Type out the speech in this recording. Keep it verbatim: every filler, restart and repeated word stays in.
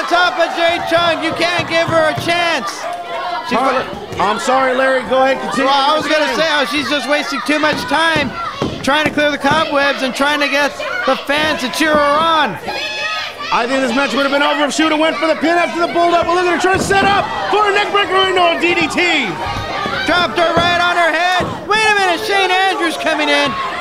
on top of Jade Chung. You can't give her a chance. She's I'm sorry, Larry. Go ahead, continue. Well, I was going to say how she's just wasting too much time trying to clear the cobwebs and trying to get the fans to cheer her on. I think this match would have been over if she would have went for the pin after the bulldog. But look at her trying to set up for a neck breaker into a D D T. Dropped her right on her head. Wait a minute, Shane Andrews coming in.